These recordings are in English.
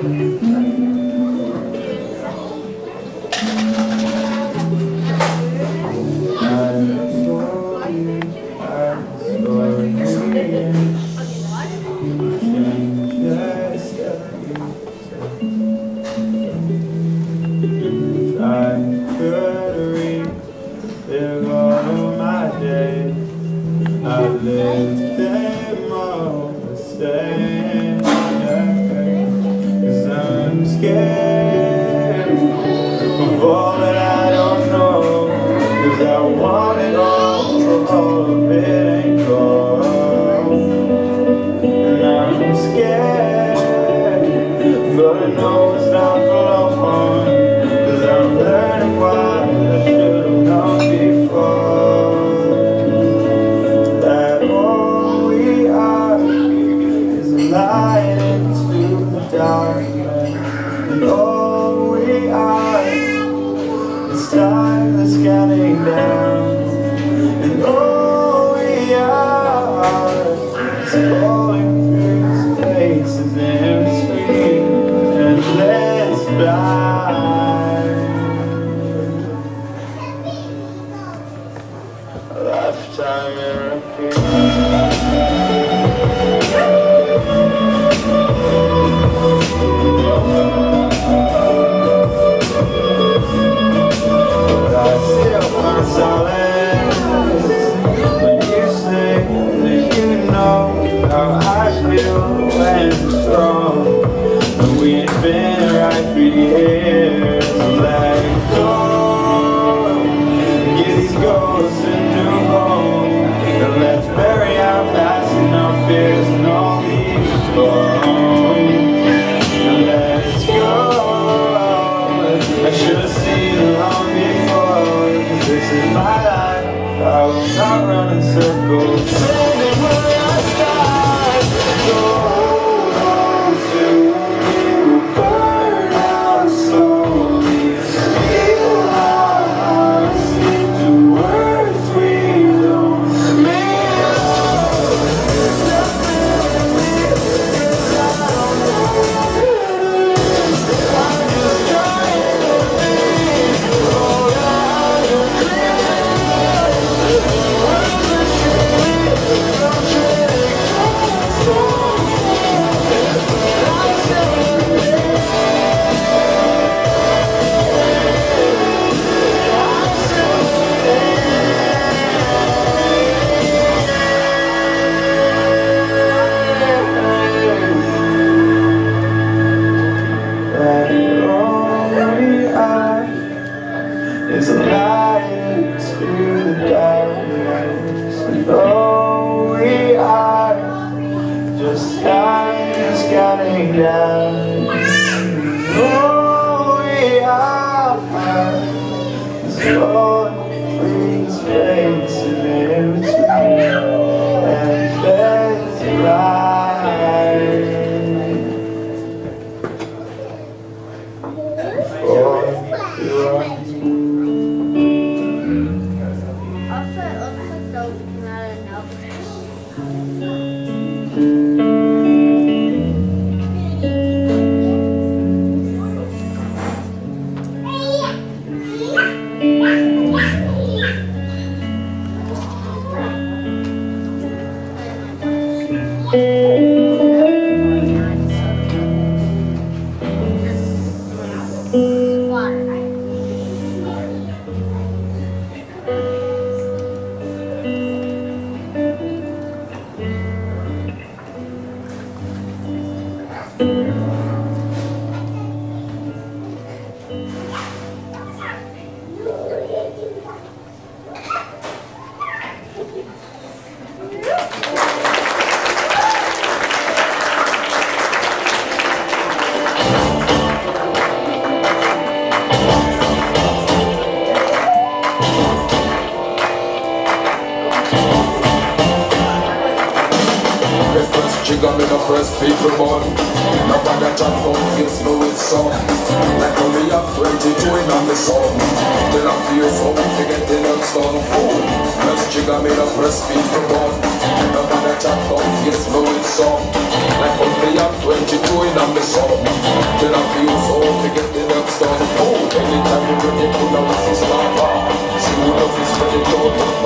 Got me the first people born. Nobody chat from face, no it's so. Like how me have 22 in on the song. Till I feel so we forget the next on the phone. First you got me the first people born. Nobody chat from face, no it's so. Like how me have 22 in on the song.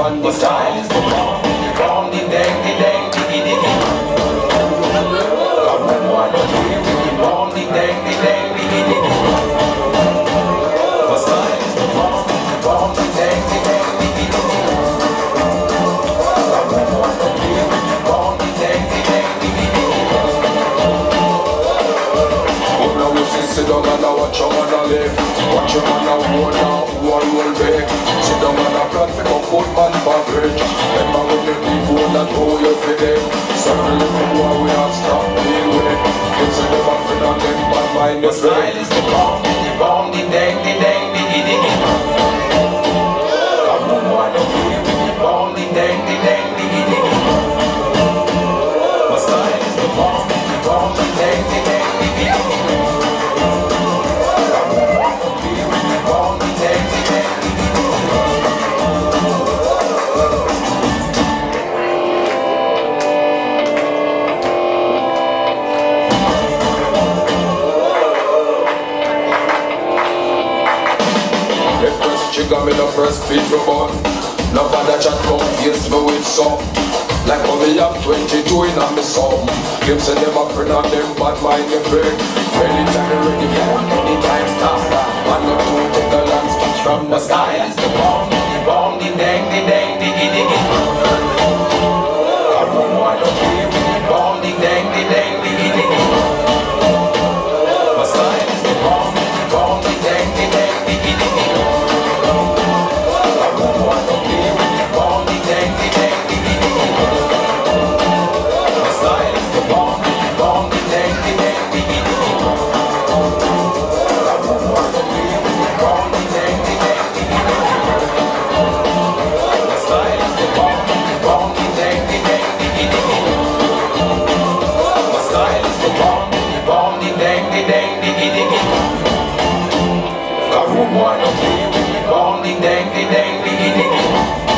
on the style is the bomb, the dang, the dang, diggy, diggy. Come on, one, two, three, the bomb, the dang, diggy, diggy. My style is the bomb, the dang, diggy, diggy. Come on, one, two, three, the bomb, the dang, diggy, diggy. But now you sit down and watch your man live. Watch your man who will be. Sit down and plan for a good man average. Remember when the people that hold you for them. Several little boy we have stop deal with it. It's a never fit on them, but mind the style is the bomb, the dang, diggy, diggy. Come on, one, two, three, the bomb, the dang, diggy, diggy. My style is the bomb, the dang, diggy, diggy. Come on, one, two, three, the bomb, the dang, diggy, diggy. Trigger me the first beat for bun. Nobody chat confuse me with some. Like how me have 22 in on me song. Them say them a friend and them bad mind the friend. Anytime ready for anytime stop. Man no two take a long speech from the style is the bomb, the dang, diggy, diggy. Come on, one, two, three, the bomb, the dang, diggy, diggy. My style is the bomb, the dang, diggy, diggy. One, two, three, bomb, ding, dang, diggy, diggy.